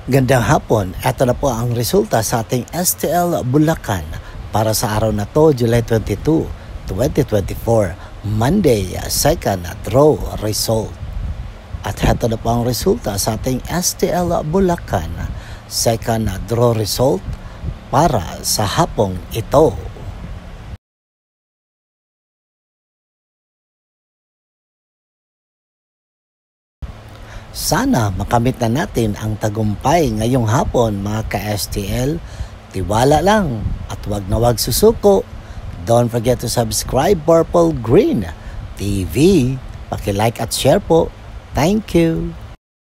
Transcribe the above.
Gandang hapon, eto na po ang resulta sa ating STL Bulacan para sa araw na to, July 22, 2024, Monday, second draw result. At eto na po ang resulta sa ating STL Bulacan, second draw result para sa hapong ito. Sana makamit na natin ang tagumpay ngayong hapon mga ka-STL. Tiwala lang at wag na wag susuko. Don't forget to subscribe Purple Green TV. Paki-like at share po. Thank you.